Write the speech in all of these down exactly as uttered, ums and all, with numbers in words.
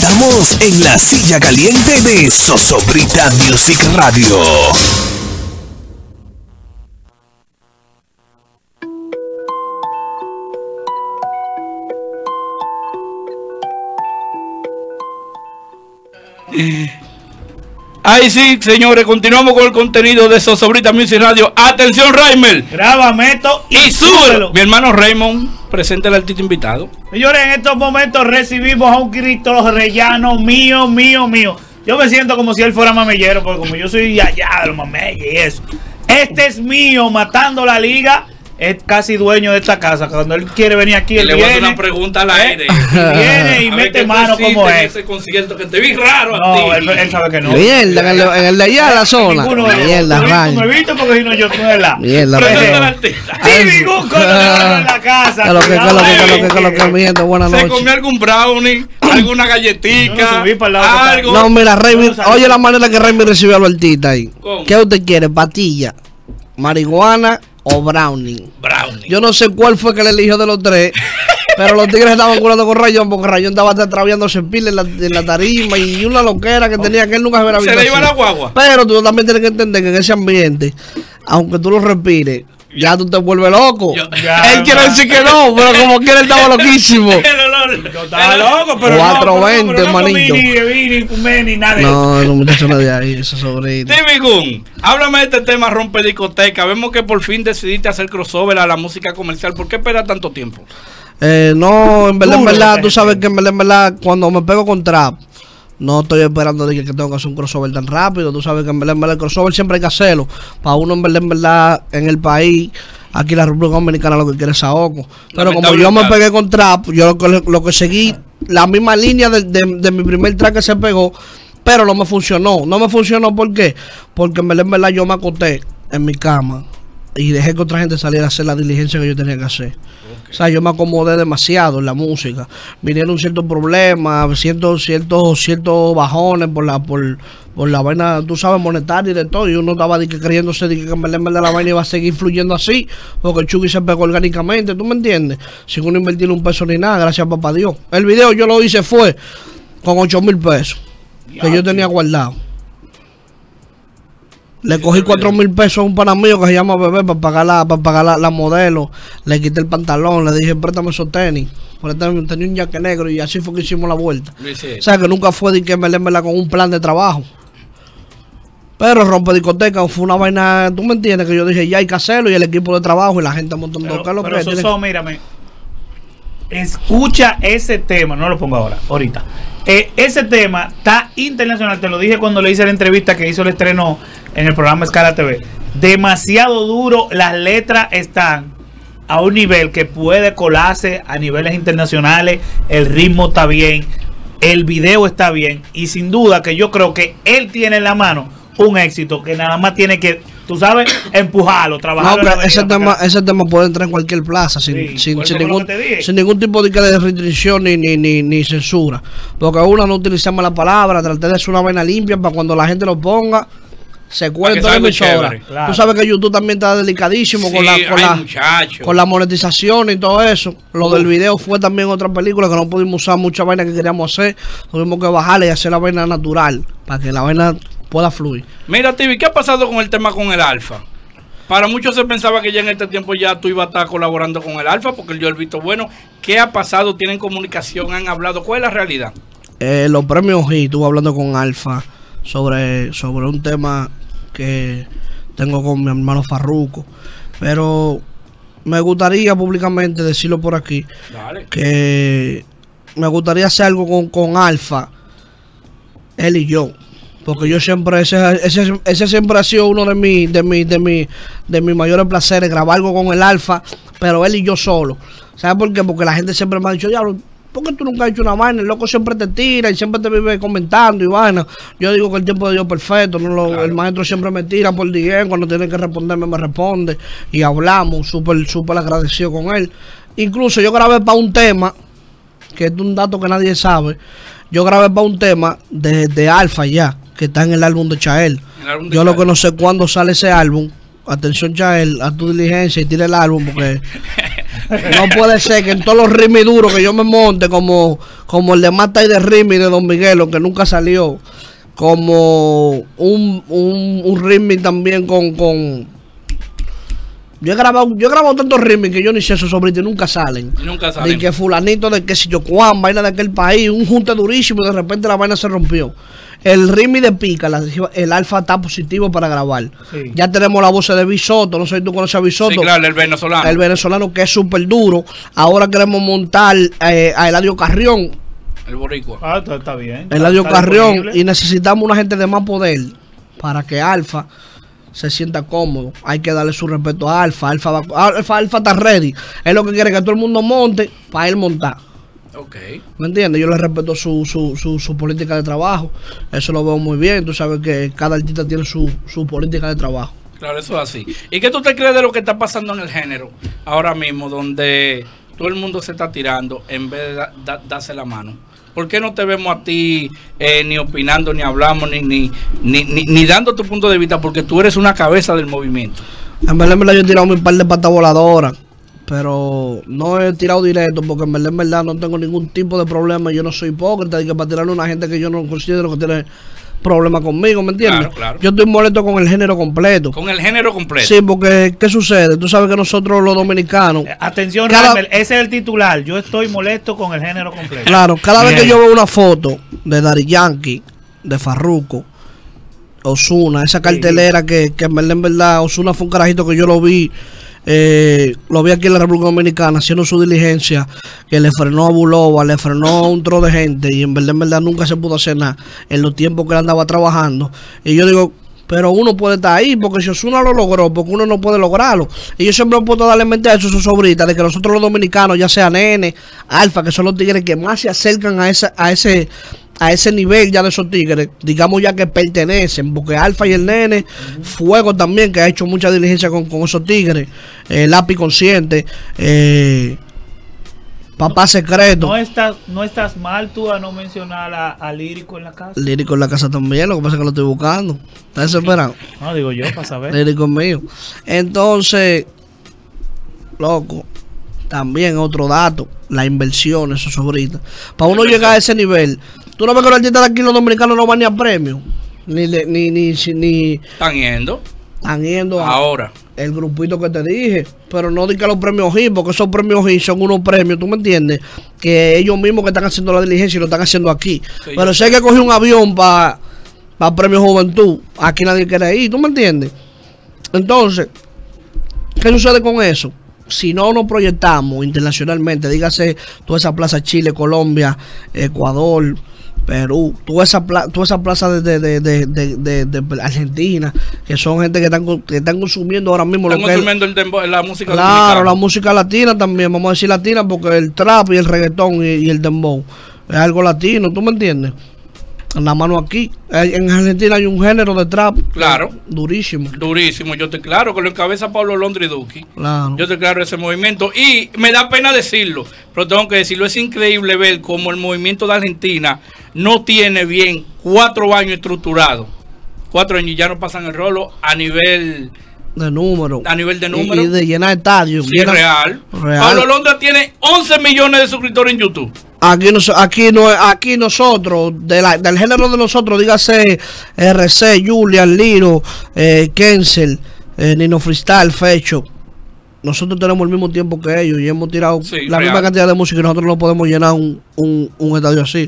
Estamos en la silla caliente de Zozobra Music Radio. Ahí sí, señores, continuamos con el contenido de Zozobra Music Radio. Atención, Reimer. Grábame esto y, y súbelo. Mi hermano Raymond, presenta al artista invitado. Señores, en estos momentos recibimos a un Cristo rellano mío, mío, mío. Yo me siento como si él fuera mamellero, porque como yo soy allá de los mameyes y eso. Este es mío, matando la liga. Es casi dueño de esta casa. Cuando él quiere venir aquí, y él le viene, voy a hacer una pregunta al aire. Y viene y mete mano como es. Ese concierto que te vi raro. No, él, él sabe que no. Mierda, en el, en el de allá de la zona. Mierda, rayo. Me viste porque si no yo no es la. Mierda, presenta al artista. Sí, ningún cono en la casa. Que lo que, que lo que, que lo que, que lo que miento. Buenas noches. ¿Se comió algún brownie? ¿Alguna galletita? Algo. No, mira, Remy, oye la manera que Remy recibió al artista ahí. ¿Qué usted quiere? ¿Patilla, marihuana o brownie? Brownie. Yo no sé cuál fue que le eligió de los tres, pero los tigres estaban curando con Rayón, porque Rayón estaba traviándose pila en la, en la tarima y una loquera que tenía que él nunca se hubiera visto. Se le iba la guagua. Pero tú también tienes que entender que en ese ambiente, aunque tú lo respires, ya tú te vuelves loco. Yo, ya, él quiere decir que no, pero como quiera él estaba loquísimo. Yo estaba loco, pero cuatro veinte, no, manito. No, ni, ni fumé, ni nada. No, no, muchachos no de ahí, eso sobrino. Timmy Gun, háblame de este tema rompe discoteca. Vemos que por fin decidiste hacer crossover a la música comercial. ¿Por qué esperar tanto tiempo? Eh, no, en verdad, en verdad, tú sabes que en verdad, en verdad, cuando me pego con trap, no estoy esperando de que, que tengo que hacer un crossover tan rápido. Tú sabes que en verdad, en verdad, el crossover siempre hay que hacerlo. Para uno, en verdad, en verdad, en el país, aquí la República Dominicana lo que quiere es saoco. Pero como yo me pegué con trap, yo lo que, lo que seguí, la misma línea de, de, de mi primer track que se pegó, pero no me funcionó. No me funcionó, ¿por qué? Porque en verdad, en verdad, yo me acosté en mi cama y dejé que otra gente saliera a hacer la diligencia que yo tenía que hacer. Okay. O sea, yo me acomodé demasiado en la música. Vinieron ciertos problemas, ciertos, ciertos, ciertos bajones por la, por, por la vaina, tú sabes, monetaria y de todo. Y uno estaba de que creyéndose de que en verdad, en verdad la vaina iba a seguir fluyendo así, porque el Chucky se pegó orgánicamente, ¿tú me entiendes? Sin uno invertir un peso ni nada, gracias a papá Dios. El video yo lo hice fue con ocho mil pesos que yo tenía guardado. Le cogí cuatro mil pesos a un pana mío que se llama Bebé para pagar la, para pagar la, la modelo. Le quité el pantalón, le dije, préstame esos tenis. Préstame, tenía un jaque negro y así fue que hicimos la vuelta. Sí. O sea, que nunca fue de que me le con un plan de trabajo. Pero rompe discoteca fue una vaina, tú me entiendes, que yo dije, ya hay que hacerlo y el equipo de trabajo y la gente montando pero, lo pero que eso tiene... son, mírame, escucha ese tema, no lo pongo ahora, ahorita. Eh, ese tema está internacional, te lo dije cuando le hice la entrevista que hizo el estreno en el programa Escala T V. Demasiado duro, las letras están a un nivel que puede colarse a niveles internacionales, el ritmo está bien, el video está bien y sin duda que yo creo que él tiene en la mano un éxito que nada más tiene que, tú sabes, empujarlo, trabajarlo. No, ese tema, ese tema puede entrar en cualquier plaza sin, sí, sin, sin, ningún, sin ningún tipo de, de restricción ni, ni, ni, ni censura. Porque uno no utilizamos la palabra, traté de hacer una vaina limpia para cuando la gente lo ponga, se cuele toda la emisora. Claro. Tú sabes que YouTube también está delicadísimo sí, con, la, con, la, con la monetización y todo eso. Lo Uf. del video fue también otra película que no pudimos usar mucha vaina que queríamos hacer. Tuvimos que bajarle y hacer la vaina natural para que la vaina pueda fluir. Mira, Tibi, ¿qué ha pasado con el tema con el Alfa? Para muchos se pensaba que ya en este tiempo ya tú ibas a estar colaborando con el Alfa porque yo he visto bueno. ¿Qué ha pasado? ¿Tienen comunicación? ¿Han hablado? ¿Cuál es la realidad? Eh, los premios G, estuve hablando con Alfa sobre, sobre un tema que tengo con mi hermano Farruko, pero me gustaría públicamente decirlo por aquí. Dale. Que me gustaría hacer algo con, con Alfa, él y yo. Porque yo siempre, ese, ese, ese siempre ha sido uno de mis de mi, de mi, de mis mayores placeres, grabar algo con el Alfa, pero él y yo solo. ¿Sabes por qué? Porque la gente siempre me ha dicho, diablo, ¿por qué tú nunca has hecho una vaina? El loco siempre te tira y siempre te vive comentando y vaina. Yo digo que el tiempo de Dios es perfecto, ¿no? Lo, claro. El maestro siempre me tira por D M, cuando tiene que responderme me responde y hablamos, súper, súper agradecido con él. Incluso yo grabé para un tema, que es un dato que nadie sabe, yo grabé para un tema de, de Alfa ya, que está en el álbum de Chael. Álbum de yo Chael. Lo que no sé cuándo sale ese álbum, atención Chael, a tu diligencia y tira el álbum porque no puede ser que en todos los ritmos duros que yo me monte, como, como el de Mata y de Rimi de Don Miguelo, que nunca salió, como un, un, un ritmo también con, con yo he grabado, yo he grabado tantos ritmos que yo ni sé esos sobritos y nunca salen. Nunca salen. De que fulanito de que si yo Juan, vaina de aquel país, un junte durísimo y de repente la vaina se rompió. El ritmo de pica, la, el alfa está positivo para grabar. Sí. Ya tenemos la voz de Bisoto, no sé si tú conoces a Bisoto. Sí, claro, el venezolano. El venezolano que es súper duro. Ahora queremos montar eh, a Eladio Carrión. El boricua. Ah, está, está bien. Eladio Carrión. Disponible. Y necesitamos una gente de más poder para que Alfa se sienta cómodo. Hay que darle su respeto a Alfa. Alfa, va, Alfa, Alfa está ready. Es lo que quiere que todo el mundo monte para él montar. Okay. ¿Me entiendes? Yo le respeto su, su, su, su política de trabajo. Eso lo veo muy bien. Tú sabes que cada artista tiene su, su política de trabajo. Claro, eso es así. ¿Y qué tú te crees de lo que está pasando en el género ahora mismo, donde todo el mundo se está tirando en vez de da, da, darse la mano? ¿Por qué no te vemos a ti eh, ni opinando, ni hablamos, ni ni, ni, ni ni dando tu punto de vista? Porque tú eres una cabeza del movimiento. En verdad, en verdad yo he tirado mi par de patas voladoras, pero no he tirado directo porque en verdad, en verdad no tengo ningún tipo de problema. Yo no soy hipócrita y que para tirarle a una gente que yo no considero que tiene problema conmigo, ¿me entiendes? Claro, claro. Yo estoy molesto con el género completo. Con el género completo. Sí, porque ¿qué sucede? Tú sabes que nosotros los dominicanos... Eh, atención, cada... Ramel, ese es el titular. Yo estoy molesto con el género completo. Claro, cada Bien. vez que yo veo una foto de Daddy Yankee, de Farruko, Ozuna, esa cartelera sí. que, que en verdad, en verdad, Ozuna fue un carajito que yo lo vi, eh, lo vi aquí en la República Dominicana haciendo su diligencia, que le frenó a Bulova, le frenó a un tro de gente y en verdad, en verdad nunca se pudo hacer nada en los tiempos que él andaba trabajando. Y yo digo, pero uno puede estar ahí, porque si Ozuna lo logró, porque uno no puede lograrlo. Y yo siempre puedo darle mente a eso, sus sobritas, de que nosotros los dominicanos, ya sea Nene, Alfa, que son los tigres que más se acercan a esa, a ese a ese nivel ya de esos tigres, digamos ya que pertenecen, porque Alfa y el Nene, uh-huh. Fuego también, que ha hecho mucha diligencia con, con esos tigres, eh, Lápiz Consciente, eh, Papá Secreto. No estás, no estás mal tú a no mencionar a, a Lírico en la casa. Lírico en la casa también, lo que pasa es que lo estoy buscando. ¿Estás desesperado? No, digo yo, para saber. Lírico mío. Entonces, loco, también otro dato, la inversión, eso sobrita. Para uno llegar a ese nivel, tú no ves que los artistas de aquí los dominicanos no van ni a premios, ni ni ni ni, ni están yendo, están yendo a ahora el grupito que te dije, pero no di que los premios G I, porque esos premios G I son unos premios, ¿tú me entiendes? Que ellos mismos que están haciendo la diligencia y lo están haciendo aquí. Sí, pero sé que cogí un avión para pa Premio Juventud, aquí nadie quiere ir, ¿tú me entiendes? Entonces, ¿qué sucede con eso? Si no nos proyectamos internacionalmente, dígase toda esa plaza Chile, Colombia, Ecuador, Perú, toda esa, pla toda esa plaza de, de, de, de, de, de Argentina, que son gente que están, que están consumiendo ahora mismo están lo que consumiendo el dembow, la música claro, dominicana. La música latina también, vamos a decir latina, porque el trap y el reggaetón y, y el dembow es algo latino, ¿tú me entiendes? En la mano aquí, en Argentina hay un género de trap, claro, durísimo, durísimo. Yo estoy claro que lo encabeza Pablo Londra y Duki. Claro. Yo estoy claro ese movimiento y me da pena decirlo, pero tengo que decirlo. Es increíble ver cómo el movimiento de Argentina no tiene bien cuatro años estructurado, cuatro años y ya no pasan el rolo a nivel de número, a nivel de número y, y de llenar estadios. Sí, llena, real. real. Pablo Londra tiene once millones de suscriptores en YouTube. Aquí, nos, aquí, no, aquí nosotros, de la, del género de nosotros, dígase R C, Julian, Liro, eh, Kensel, eh, Nino Freestyle, Fecho. Nosotros tenemos el mismo tiempo que ellos y hemos tirado sí, la real. misma cantidad de música y nosotros no podemos llenar un, un, un estadio así.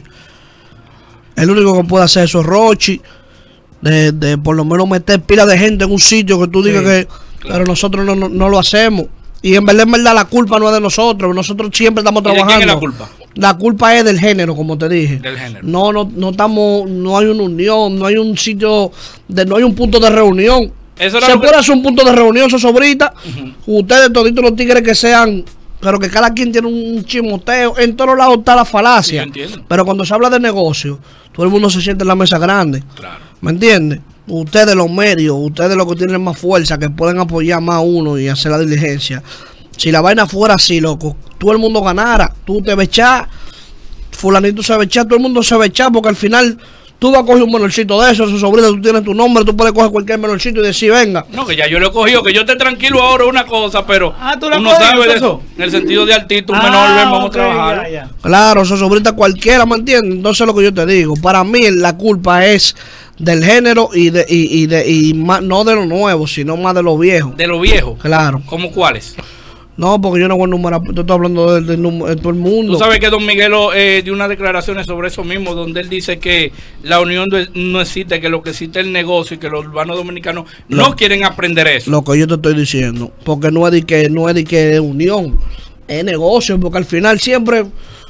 El único que puede hacer eso es Rochi, de, de por lo menos meter pila de gente en un sitio que tú digas sí, que... Claro. Pero nosotros no, no, no lo hacemos. Y en verdad, en verdad, la culpa no es de nosotros. Nosotros siempre estamos trabajando. ¿De quién es la culpa? La culpa es del género, como te dije. Del género. No, no, no estamos, no hay una unión, no hay un sitio, de, no hay un punto de reunión. Eso Se puede que... hacer un punto de reunión, eso sobrita. Uh-huh. Ustedes, toditos los tigres que sean, pero que cada quien tiene un chimoteo. En todos lados está la falacia. Sí, pero cuando se habla de negocio, todo el mundo se siente en la mesa grande. Claro. ¿Me entiendes? Ustedes los medios, ustedes los que tienen más fuerza, que pueden apoyar más a uno y hacer la diligencia. Si la vaina fuera así, loco, todo el mundo ganara, tú te bechás, fulanito se bechá, todo el mundo se bechá, porque al final Tú vas a coger un menorcito de eso, su sobrina, tú tienes tu nombre, tú puedes coger cualquier menorcito y decir, venga. No, que ya yo lo he cogido, que yo esté tranquilo ahora es una cosa, pero Ah, ¿tú la uno coges, sabe de eso? eso. En el sentido de artista, un Ah, menor, ven, vamos ok, a trabajar. ya, ya. Claro, su sobrina cualquiera, ¿me entiendes? Entonces lo que yo te digo, para mí la culpa es del género y de y, y de y más, no de lo nuevo, sino más de lo viejo. De lo viejo. Claro. ¿Cómo cuáles? No, porque yo no voy a enumerar, yo estoy hablando del, del número de todo el mundo. Tú sabes que Don Miguelo eh, dio unas declaraciones sobre eso mismo, donde él dice que la unión de- no existe, que lo que existe es el negocio y que los urbanos dominicanos no, No. quieren aprender eso. Lo que yo te estoy diciendo, porque no es de que no es de que unión, es negocio, porque al final siempre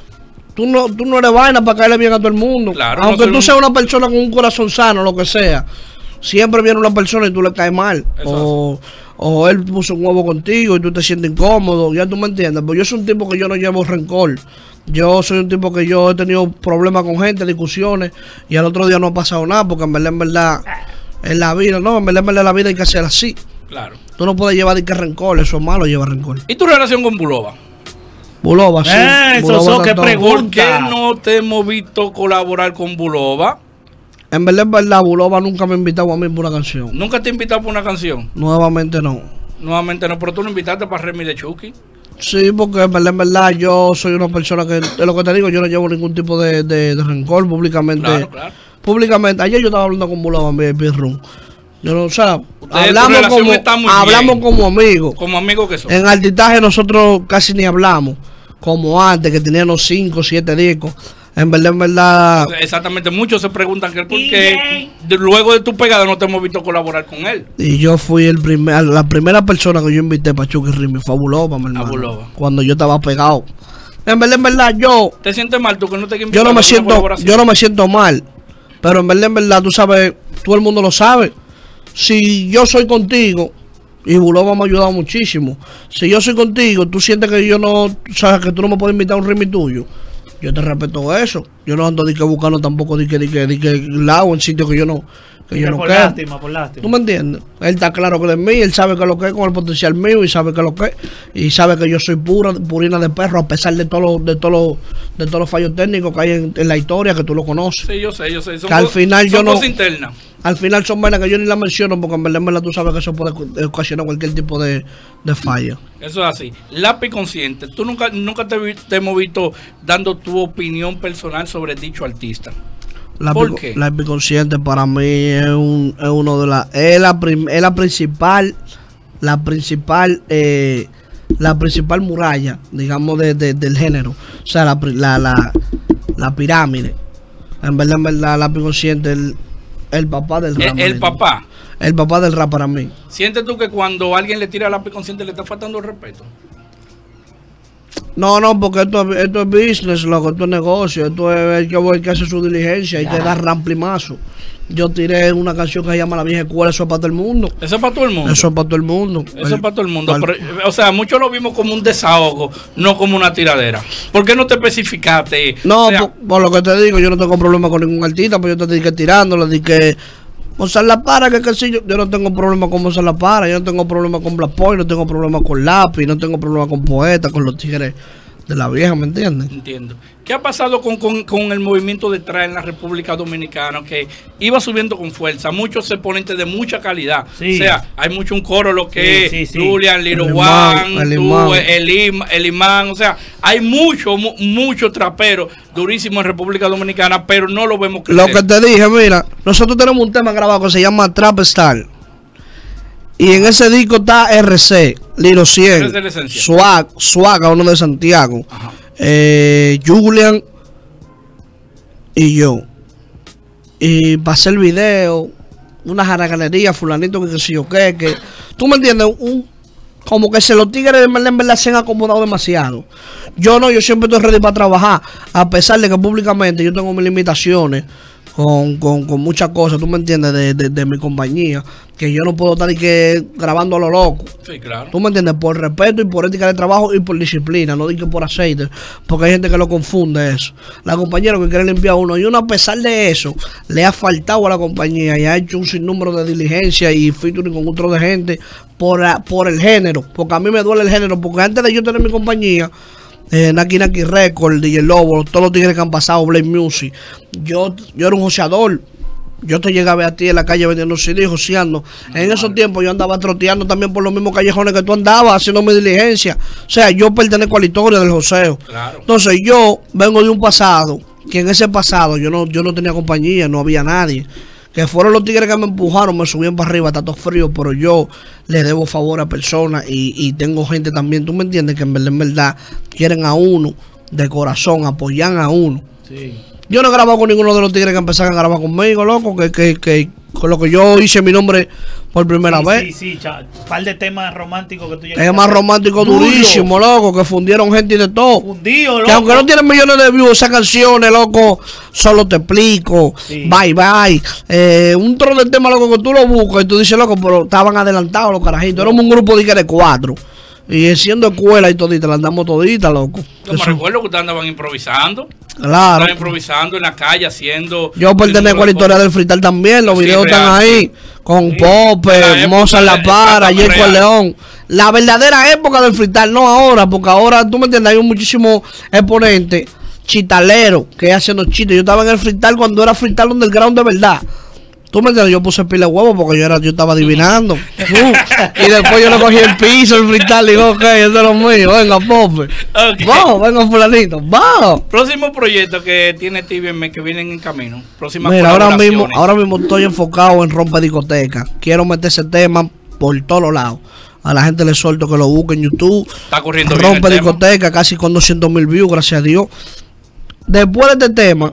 tú no tú no eres vaina para caerle bien a todo el mundo. Claro, Aunque no tú soy seas una persona con un corazón sano, lo que sea, siempre viene una persona y tú le caes mal. Eso O, o él puso un huevo contigo y tú te sientes incómodo, ya tú me entiendes. Pero yo soy un tipo que yo no llevo rencor. Yo soy un tipo que yo he tenido problemas con gente, discusiones, y al otro día no ha pasado nada, porque en verdad, en verdad, en la vida, no, en verdad, en verdad, la vida hay que hacer así. Claro. Tú no puedes llevar de que rencor, eso es malo, llevar rencor. ¿Y tu relación con Bulova? Bulova, sí. Eh, Bulova Soso, qué tanto- pregunta. ¿Por qué no te hemos visto colaborar con Bulova? En verdad, en verdad, Bulova nunca me ha invitado a mí por una canción. ¿Nunca te he invitado por una canción? Nuevamente no. Nuevamente no, pero tú lo invitaste para Remy de Chucky. Sí, porque en verdad, en verdad, yo soy una persona que, de lo que te digo, yo no llevo ningún tipo de, de, de rencor públicamente. Claro, claro. Públicamente, ayer yo estaba hablando con Bulova en mi V I P Room. Yo no, o sea, Ustedes, tu hablamos relación como, está muy hablamos bien. como amigos. Como amigos que son. En artistaje nosotros casi ni hablamos, como antes, que teníamos cinco, siete discos. En verdad, en verdad, Exactamente, muchos se preguntan que por D qué de- luego de tu pegada no te hemos visto colaborar con él. y yo fui el primer, la primera persona que yo invité para Chucky Rimi fue a Bulova, mi hermano. Bulova. Cuando yo estaba pegado. En verdad, en verdad, yo, ¿Te sientes mal tú que no te yo no me siento, yo no me siento mal. Pero en verdad, en verdad, tú sabes, todo el mundo lo sabe. Si yo soy contigo, y Bulova me ha ayudado muchísimo. Si yo soy contigo, tú sientes que yo no, sabes que tú no me puedes invitar a un Rimi tuyo. Yo te respeto eso. Yo no ando de que buscando tampoco de que, de que, de que lado en sitios que yo no, que yo no por quiero. lástima, por lástima. ¿Tú me entiendes? Él está claro que de mí, él sabe que lo que es con el potencial mío y sabe que lo que es. Y sabe que yo soy pura, purina de perro, a pesar de todos los, de todos los, de todos los fallos técnicos que hay en, en la historia, que tú lo conoces. Sí, yo sé, yo sé. Son Que al cos- final yo son no- cosas internas. Al final son vainas que yo ni las menciono porque en verdad, en verdad tú sabes que eso puede ocasionar cualquier tipo de, de falla. Eso es así. Lápiz consciente. Tú nunca, nunca te, vi- te hemos visto dando tu opinión personal sobre dicho artista. La ¿Por pico- qué? La Consciente para mí es, un, es uno de las es la, prim- es la principal la principal eh, la principal muralla, digamos, de, de- del género, o sea, la, pri- la, la, la pirámide. En verdad, en verdad, la Consciente el, el papá del rap. El, el papá. El papá del rap para mí. ¿Sientes tú que cuando alguien le tira lápiz consciente le está faltando el respeto? No, no, porque esto, es- esto es business, loco, esto es negocio, esto es el que, el que hace su diligencia y te da ramplimazo. Yo tiré una canción que se llama La Vieja Escuela, eso es para todo el mundo. Eso es para todo el mundo. Eso es para todo el mundo. Eso es para todo el mundo. Al- Pero, o sea, muchos lo vimos como un desahogo, no como una tiradera. ¿Por qué no te especificaste? No, O sea, por, por lo que te digo, yo no tengo problema con ningún artista, pero yo te dije tirándole, dije Mozart La Para, que qué sé yo, yo no tengo problema con Mozart La Para, yo no tengo problema con Black Point, no tengo problema con Lápiz, no tengo problema con Poeta, con los tigres de la vieja, ¿me entiendes? entiendo. ¿Qué ha pasado con, con, con el movimiento de trap en la República Dominicana? Que iba subiendo con fuerza, muchos exponentes de mucha calidad. Sí. O sea, hay mucho un coro, lo que Sí, es sí, sí. Julian, Lilo El Juan, imán, el tú, imán. el, im- el imán. O sea, hay mucho, mu- mucho trapero durísimo en República Dominicana, pero no lo vemos Lo crecer. que te dije, mira, nosotros tenemos un tema grabado que se llama Trap Star. Y en ese disco está R C, Lilo cien, Esa es la esencia. Swag, Swag, uno de Santiago, Ajá. eh, Julian y yo. Y pasé el video, una jaraganería, fulanito que qué sé yo qué, que tú me entiendes, un, como que se los tigres en verdad, en verdad se han acomodado demasiado. Yo no, yo siempre estoy ready para trabajar, a pesar de que públicamente yo tengo mis limitaciones con, con, con muchas cosas, tú me entiendes, de, de, de mi compañía, que yo no puedo estar y que grabando a lo loco. Sí, claro. ¿Tú me entiendes? Por respeto y por ética de trabajo y por disciplina, no digo por aceite, porque hay gente que lo confunde eso. La compañía lo que quiere limpiar a uno, y uno a pesar de eso, le ha faltado a la compañía y ha hecho un sinnúmero de diligencia y featuring con otro de gente por, a- por el género, porque a mí me duele el género, porque antes de yo tener mi compañía, eh, Naki Naki Record, D J Lobo, todos los tigres que han pasado, Blade Music. Yo, yo era un joseador. Yo te llegué a ver a ti en la calle vendiendo C D, joseando. No, en esos tiempos yo andaba troteando también por los mismos callejones que tú andabas, haciendo mi diligencia. O sea, yo pertenezco a la historia del joseo. Claro. Entonces yo vengo de un pasado, que en ese pasado yo no, yo no tenía compañía, no había nadie. Que fueron los tigres que me empujaron, me subían para arriba, está todo frío, pero yo le debo favor a personas y, y tengo gente también, tú me entiendes, que en verdad, en verdad quieren a uno de corazón, apoyan a uno. Sí. Yo no he grabado con ninguno de los tigres que empezaron a grabar conmigo, loco, que, que, que con lo que yo hice mi nombre por primera sí, vez. Sí, sí, un par de temas románticos que tú llegaste. Es más romántico durísimo, loco, que fundieron gente y de todo. Fundido, loco. Que aunque no tienen millones de views, esas canciones, loco, solo te explico, sí. Bye, bye. Eh, un trono de tema, loco, que tú lo buscas y tú dices, loco, pero estaban adelantados los carajitos. Éramos un grupo de, de cuatro. Y siendo escuela y todita, la andamos todita, loco. Yo me recuerdo que ustedes andaban improvisando. Claro. Estaban improvisando en la calle, haciendo... Yo pertenezco a la historia del freestyle también. Los sí, videos real, están ahí. Sí. Con sí. Pope, Mozart La Para, Jacob León. La verdadera época del freestyle, no ahora. Porque ahora, tú me entiendes, hay muchísimos exponentes chitaleros que haciendo chistes. Yo estaba en el freestyle cuando era freestyle underground de verdad. Tú me entiendes, yo puse pila de huevo porque yo era, yo estaba adivinando. Uh, y después yo le cogí el piso, el freestyle, y digo, ok, eso es lo mío, venga, Pope. Okay. Vamos, venga, fulanito, vamos. Próximo proyecto que tiene T V M que vienen en camino. Próximas Mira, ahora mismo, ahora mismo estoy enfocado en romper discoteca. Quiero meter ese tema por todos lados. A la gente le suelto que lo busque en YouTube. Está corriendo Rompe discoteca, casi con doscientos mil views, gracias a Dios. Después de este tema,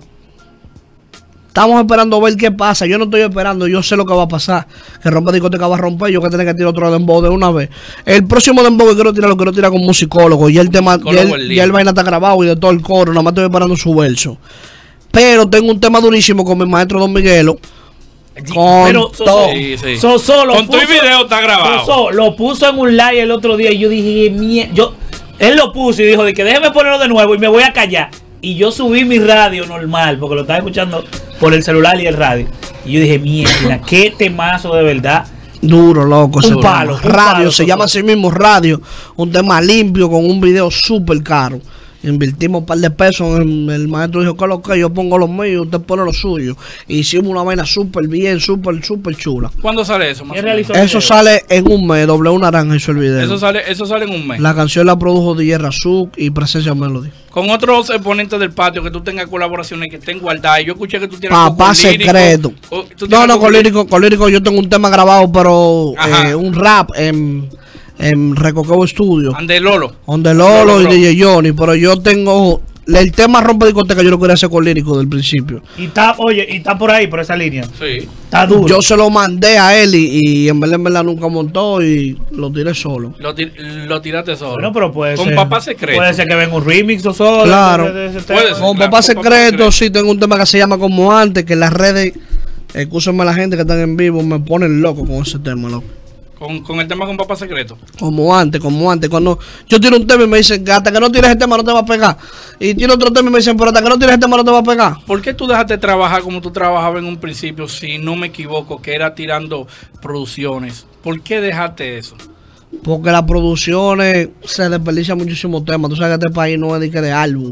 estamos esperando a ver qué pasa. Yo no estoy esperando, yo sé lo que va a pasar. Que Rompe Discoteca va a romper, yo que tener que tirar otro dembow de una vez. El próximo dembow que quiero tirar lo quiero tirar con musicólogo. Y el tema, ya el, ya el vaina está grabado y de todo el coro, nada más estoy esperando su verso. Pero tengo un tema durísimo con mi maestro Don Miguelo. Con pero so, todo. Sí, sí. So, so, con tu video está grabado. So, so, lo puso en un live el otro día y yo dije, mierda. Yo, él lo puso y dijo de que déjeme ponerlo de nuevo y me voy a callar. Y yo subí mi radio normal porque lo estaba escuchando por el celular y el radio. Y yo dije, mierda, qué temazo de verdad. Duro, loco. Un palo. Un radio, palo, se llama así mismo Radio. Un tema limpio con un video súper caro. Invertimos un par de pesos. En el maestro dijo que lo que yo pongo los míos, usted pone lo suyo. Hicimos una vaina súper bien, súper, súper chula. ¿Cuándo sale eso? Más eso sale en un mes. W Naranja hizo el video. Eso sale, eso sale en un mes. La canción la produjo D J Razuk y Presencia Melody. Con otros exponentes del patio que tú tengas colaboraciones que estén guardadas. Yo escuché que tú tienes Papá con Secreto. Lírico, no, no, con lírico, con lírico yo tengo un tema grabado, pero eh, un rap en, en Recoqueo Studio. Ande Lolo. Donde Lolo, Lolo y D J Johnny. Pero yo tengo el tema Rompe Discoteca, yo lo quería hacer con lírico del principio. Y está, oye, y está por ahí, por esa línea. Sí. Está duro. Yo se lo mandé a él y, y en verdad, en verdad nunca montó y lo tiré solo. Lo, tir, lo tiraste solo. Bueno, pero puede con ser. Papá Secreto. Puede ser que venga un remix o solo. Claro. De, de, de puede ser, con claro, Papá Secreto, Secreto, sí, tengo un tema que se llama Como Antes, que en las redes, escúchenme la gente que están en vivo, me ponen loco con ese tema, loco. Con, con el tema con Papá Secreto. Como antes, como antes. Cuando yo tiro un tema y me dicen que hasta que no tires el tema no te va a pegar. Y tiro otro tema y me dicen, pero hasta que no tires el tema no te va a pegar. ¿Por qué tú dejaste de trabajar como tú trabajabas en un principio, si no me equivoco, que era tirando producciones? ¿Por qué dejaste eso? Porque las producciones se desperdician muchísimos temas. Tú sabes que este país no es de que de álbum.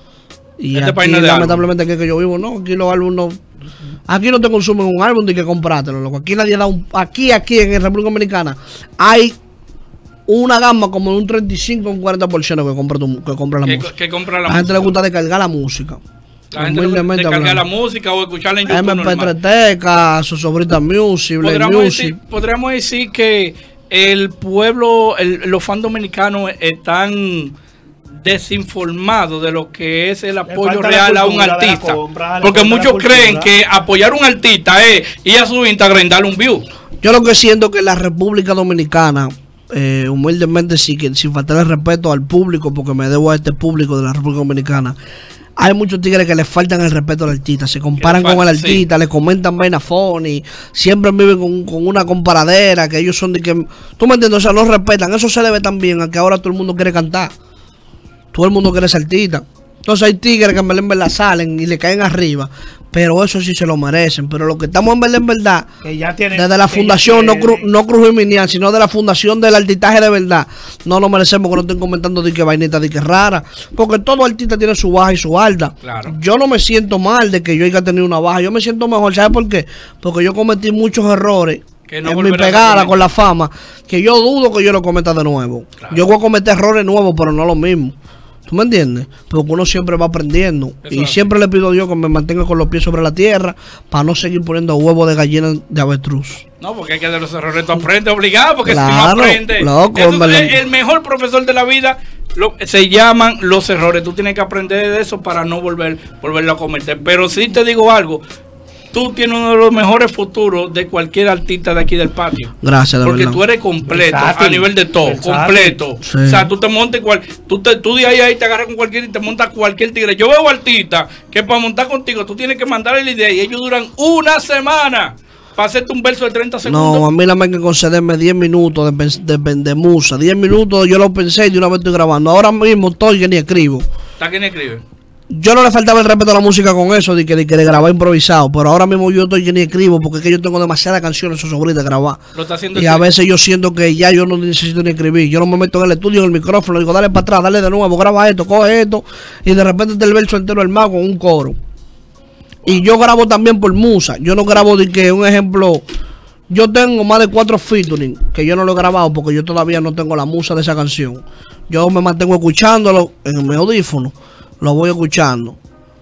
Y este aquí, país no es de lamentablemente, aquí que yo vivo, no. Aquí los álbumes no. Aquí no te consumen un álbum de que comprártelo, loco. Aquí nadie da un. Aquí, aquí en República Dominicana hay una gama como de un treinta y cinco o un cuarenta por ciento que compra, tu, que compra la que, música. Que compra la, la música. gente le gusta descargar la música. La gente le gusta descargar la música o escucharla en YouTube. M P tres Teca, su sobrita Music, podríamos Music. Decir, podríamos decir que el pueblo, el, los fans dominicanos están desinformado de lo que es el apoyo real a un artista, compra, porque muchos creen que apoyar a un artista es ir a su Instagram y darle un view. Yo lo que siento que la República Dominicana, eh, humildemente, sí, que sin faltar el respeto al público, porque me debo a este público de la República Dominicana, hay muchos tigres que le faltan el respeto al artista, se comparan con el artista, sí. Le comentan vaina funny, siempre viven con, con una comparadera, que ellos son de que, tú me entiendes, o sea, no respetan. Eso se debe también a que ahora todo el mundo quiere cantar. Todo el mundo quiere ser artista. Entonces hay tigres que en verdad salen y le caen arriba pero eso sí se lo merecen. Pero lo que estamos en verdad, en verdad, Que ya tienen, desde la que fundación, ya no, cru, tienen- no Cruz Minial, sino de la fundación del artistaje de verdad, no lo merecemos, que no estén comentando de que vainita, de que rara, porque todo artista tiene su baja y su alta. Claro. Yo no me siento mal de que yo haya tenido una baja, yo me siento mejor, ¿sabes por qué? Porque yo cometí muchos errores Que no en mi volverás a pegada cometer. con la fama, que yo dudo que yo lo cometa de nuevo. Claro. Yo voy a cometer errores nuevos, pero no lo mismo. ¿Tú me entiendes? Porque uno siempre va aprendiendo. Eso y es siempre le pido a Dios que me mantenga con los pies sobre la tierra para no seguir poniendo huevos de gallina de avestruz. No, porque es que de los errores tú aprendes obligado, porque si Claro, no aprendes, loco, eso en verdad. es el mejor profesor de la vida. Lo, se llaman los errores. Tú tienes que aprender de eso para no volver volverlo a cometer. Pero sí te digo algo, tú tienes uno de los mejores futuros de cualquier artista de aquí del patio. Gracias, de Porque verdad. tú eres completo, Versátil. a nivel de todo, Versátil. completo. Sí. O sea, tú te montas igual, tú, te, tú de ahí, ahí te agarras con cualquier y te montas cualquier tigre. Yo veo artistas que para montar contigo tú tienes que mandarle la idea y ellos duran una semana para hacerte un verso de treinta segundos. No, a mí la me hay que concederme diez minutos de, pens- de, de musa. diez minutos yo lo pensé y de una vez estoy grabando. Ahora mismo estoy que ni escribo. ¿Está quién escribe? Yo no le faltaba el respeto a la música con eso, de que, de que de grabar improvisado. Pero ahora mismo yo estoy que ni escribo porque es que yo tengo demasiadas canciones sobre de grabar. Lo está haciendo Y el a que- veces yo siento que ya yo no necesito ni escribir. Yo no me meto en el estudio, en el micrófono, digo, dale para atrás, dale de nuevo, graba esto, coge esto. Y de repente está el verso entero el mago con un coro. Y yo grabo también por musa. Yo no grabo de que, un ejemplo, yo tengo más de cuatro featuring que yo no lo he grabado porque yo todavía no tengo la musa de esa canción. Yo me mantengo escuchándolo en mi audífono, lo voy escuchando.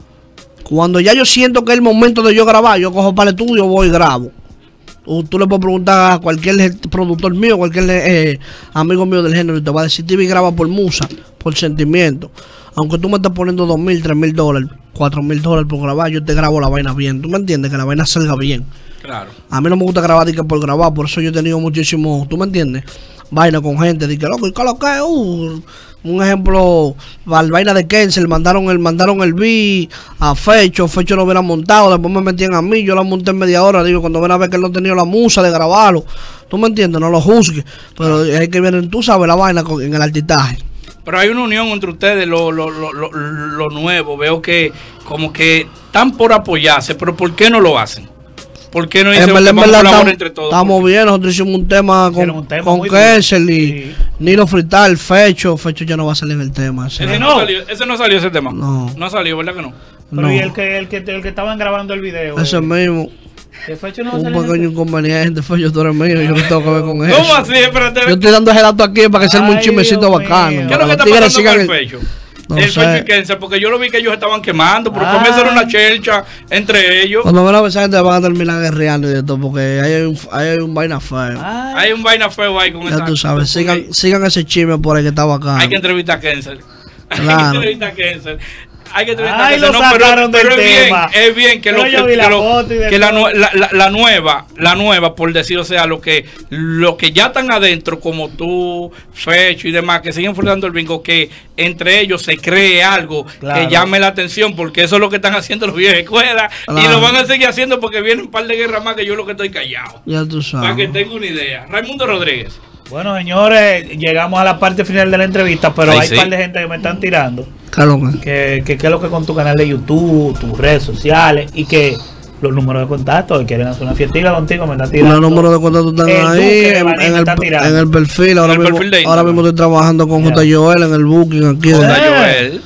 Cuando ya yo siento que es el momento de yo grabar, yo cojo para el estudio, voy y grabo. Tú, tú le puedes preguntar a cualquier productor mío, cualquier eh, amigo mío del género, y te va a decir, T V graba por musa, por sentimiento. Aunque tú me estés poniendo dos mil, tres mil dólares, cuatro mil dólares por grabar, yo te grabo la vaina bien. ¿Tú me entiendes? Que la vaina salga bien. Claro. A mí no me gusta grabar de que por grabar, por eso yo he tenido muchísimo, ¿tú me entiendes? Vaina con gente, de que loco, ¿y qué lo que es? Uh, un ejemplo, la vaina de Kensel, mandaron el, mandaron el beat a Fecho, Fecho lo hubiera montado, después me metían a mí, yo la monté en media hora, digo, cuando ven a ver que él no tenía la musa de grabarlo, ¿tú me entiendes? No lo juzgues, pero hay que ver, tú sabes la vaina con, en el artistaje. Pero hay una unión entre ustedes, lo, lo, lo, lo, lo nuevo. Veo que como que están por apoyarse, pero ¿por qué no lo hacen? ¿Por qué no dicen En verdad, que en vamos a verdad, colaborar estamos, entre todos? estamos Porque- bien, nosotros hicimos un tema con, Hicieron un tema con muy duro. Kensel y Sí. Nilo Frital, Fecho, Fecho ya no va a salir en el tema. ese Ese no. no, salió, ese no salió ese tema. No. No salió, ¿verdad que no? Pero No. y el que, el que, el que estaban grabando el video. Ese eh, mismo. que Fecho no va a Un salir en el- pequeño inconveniente, fue yo, tú eres mío, yo no tengo que ver con eso. ¿Cómo así? Espérate. Yo estoy dando ese dato aquí para que sea un Ay, chismecito Dios bacano. mío. ¿Qué es lo para que los está tigres pasando con sigan el el- Fecho? No el sé. Fecho y Kensel, porque yo lo vi que ellos estaban quemando, pero Ah. comienza una chelcha entre ellos. Cuando ven a esa gente van a terminar guerreando y de todo, porque ahí hay un, ahí hay un vaina feo. Ay, Hay un vaina feo ahí con Ya esa. tú sabes, con- sigan, sigan ese chisme por ahí que está bacano. Hay que entrevistar a Kensel. Hay que Claro. entrevistar a Kensel. Hay que entrevistar Ay, a Kensel. lo No, pero, sacaron pero del es bien, tema. es bien que, Pero lo, yo que, vi la que lo- foto y de que la, todo. nue- la, la- la nueva, la nueva, por decir, o sea, lo que, lo que ya están adentro, como tú, Fecho y demás, que siguen formando el bingo, que entre ellos se cree algo Claro. que llame la atención, porque eso es lo que están haciendo los viejos de escuela, y Claro. lo van a seguir haciendo porque vienen un par de guerras más que yo lo que estoy callado. Ya tú Para que sabes. tenga una idea. Raimundo Rodríguez. Bueno, señores, llegamos a la parte final de la entrevista, pero Ay, hay sí. un par de gente que me están tirando. Claro que- Que, que qué es lo que con tu canal de YouTube, tus redes sociales y que los números de contacto, que quieren hacer una fiestita contigo, me están tirando. Los números de contacto están El ahí Duque de en, Baní en me el, está tirando. en el perfil. Ahora, En el mismo, perfil de ahora Instagram. mismo estoy trabajando con Ya. J. Joel en el booking aquí. de- J. Eh. Joel.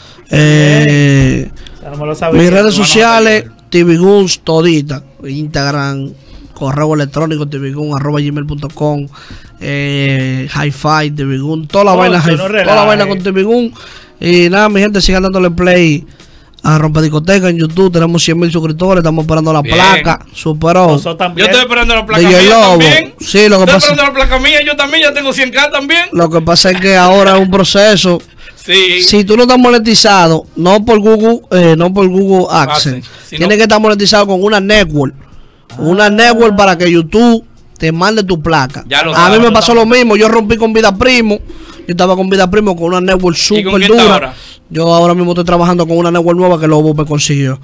eh, Ya no me lo sabía. mis redes Bueno, sociales, J. Joel. T V Guns, todita. Instagram, correo electrónico, tvgun arroba gmail punto com, eh, hi-fi, tvgun, toda la Oh, vaina, yo hi- no toda la relaje. vaina con tvgun. Y nada, mi gente, sigan dándole play a Rompediscoteca en YouTube. Tenemos cien mil suscriptores, estamos esperando la Bien. placa. Superó. Nosotros Yo también. estoy esperando la placa D J mía Lobo. también. Sí, lo que Estoy pasa- esperando la placa mía, yo también, ya tengo cien K también. Lo que pasa es que ahora es un proceso. Sí. Si tú no estás monetizado, no por Google, eh, no por Google AdSense, AdSense, sino- tienes que estar monetizado con una network. Una network para que YouTube te mande tu placa. Ya lo A sabes, mí me lo pasó sabes. lo mismo. Yo rompí con Vida Primo. Yo estaba con Vida Primo con una network ¿Y con super quién está dura. ahora? Yo ahora mismo estoy trabajando con una network nueva que Lobo me consiguió.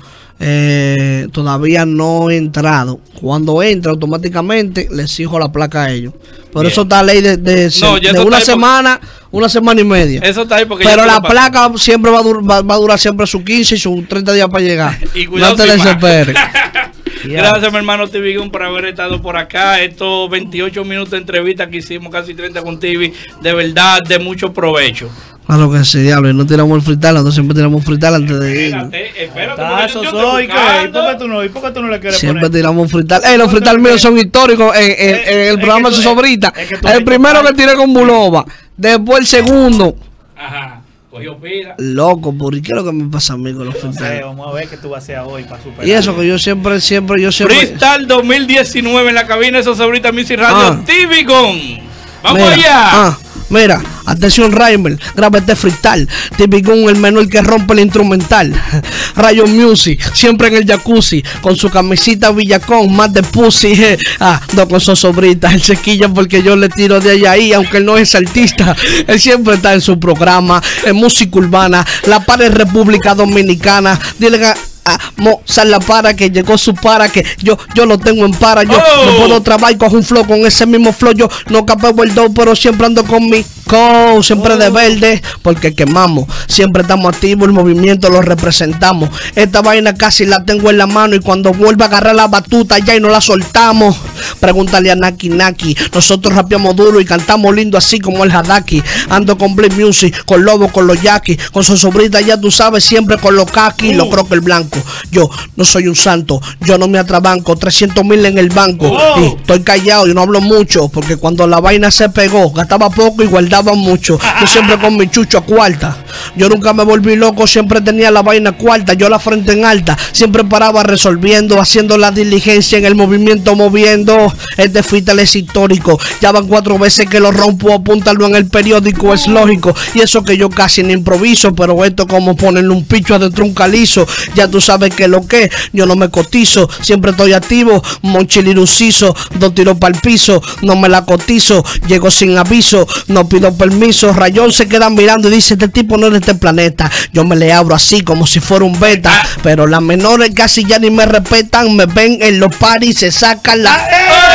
Eh, todavía no he entrado. Cuando entre, automáticamente le exijo la placa a ellos. Por Bien. eso está ley de, de, No, ya de eso una está ahí semana, una semana y media. Eso está ahí porque Pero ya la tú lo placa siempre va a, dur- va, va a durar siempre sus quince y sus treinta días para llegar. Y cuidado no te sin más. desesperes. Gracias, mi hermano T V Gun, por haber estado por acá. Estos veintiocho minutos de entrevista que hicimos, casi treinta con T V, de verdad, de mucho provecho. Claro que sí, diablo. Y no tiramos el frital, nosotros siempre tiramos un frital antes de ir. Espérate, espérate. Ah, porque eso yo estoy soy, ¿qué? ¿Y buscando. por qué tú no, ¿y por qué tú no le quieres Siempre poner? tiramos un frital. Ey, los frital míos son históricos en, en- en Es el que programa de tú- su sobrita. es que tú El eres primero total. que tiré con Bulova. Después el segundo. Ajá, cogió pila. Loco, ¿por qué es lo que me pasa a mí con los No sé, fritales? vamos a ver qué tú vas a hacer hoy para superar. Y eso que yo siempre, siempre, yo siempre. Freestyle dos mil diecinueve en la cabina de Sosobrita Music Radio. Ah. T V Gun. Vamos Mira, allá. ah, mira, atención Reimer, graba este freestyle. T V Gun, el menor que rompe el instrumental. Rayo Music, siempre en el jacuzzi, con su camisita Villacón, más de pussy. je. Ah, no con Sosobrita, él se quilla porque yo le tiro de allá ahí, aunque él no es artista. Él siempre está en su programa, en música urbana, la par es República Dominicana. Dile a a Mozart la para que llegó su para que yo yo lo tengo en para yo Oh. no puedo trabajar con un flow con ese mismo flow yo no capeo el do pero siempre ando con mi co siempre de verde porque quemamos siempre estamos activos el movimiento lo representamos esta vaina casi la tengo en la mano y cuando vuelva a agarrar la batuta ya y no la soltamos pregúntale a Naki Naki nosotros rapeamos duro y cantamos lindo así como el Hadaki ando con Blade Music con Lobo con los Jackie con su sobrita ya tú sabes siempre con los kaki lo creo que el blanco yo no soy un santo, yo no me atrabanco, trescientos mil en el banco. Oh. Y estoy callado y no hablo mucho, porque cuando la vaina se pegó, gastaba poco y guardaba mucho. Yo siempre con mi chucho a cuarta. Yo nunca me volví loco, siempre tenía la vaina cuarta, yo la frente en alta, siempre paraba resolviendo, haciendo la diligencia en el movimiento, moviendo. Este freestyle es histórico, ya van cuatro veces que lo rompo, apúntalo en el periódico, es lógico. Y eso que yo casi no improviso, pero esto como ponerle un picho adentro un calizo, ya tú sabes que lo que yo no me cotizo, siempre estoy activo, monchiliruciso, dos tiros para el piso, no me la cotizo, llego sin aviso, no pido permiso, Rayón se queda mirando y dice este tipo no es de este planeta, yo me le abro así como si fuera un beta, pero las menores casi ya ni me respetan, me ven en los paris, se sacan la...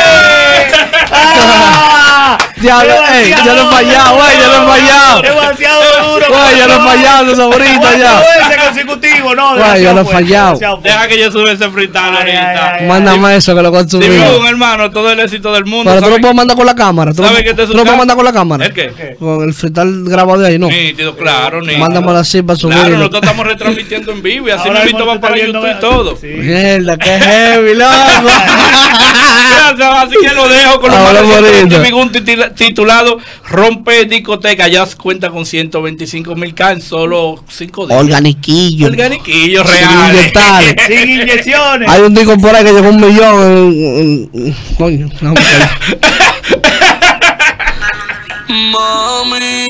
¡Ah! Diablo, ey, yo no he fallado, güey, yo no he fallado. Demasiado duro. Güey, yo no he fallado, sobrita ya. Ese consecutivo, no. Güey, yo no he demasiado fuerte, fallado. demasiado fuerte. Deja que yo suba ese freestyle Ay, ahorita. ay, ay. Mándame eso que lo T V consumimos. Gun, hermano, todo el éxito del mundo. Pero tú lo ¿sabes? puedes mandar con la cámara. Tú lo, ¿Sabe que este es tú su lo puedes casa? mandar con la cámara. ¿El qué? Con el freestyle grabado de ahí, no. Nítido, claro, nítido. Mándamelo así para subirlo. Claro, nosotros estamos retransmitiendo en vivo y así Ahora me mismo invito tú va estás para viendo- YouTube y todo. Sí. Mierda, qué heavy, loco. Gracias, así que lo dejo con los Ahora más recientes bonito. T V Gun titula- titulado Rompe Discoteca. Ya cuenta con ciento veinticinco mil K en solo cinco días. Organiquillo. Organiquillos Sin reales. inyectar. Sin inyecciones. Hay un disco por ahí que llegó a un millón. en- en- en- Coño, no,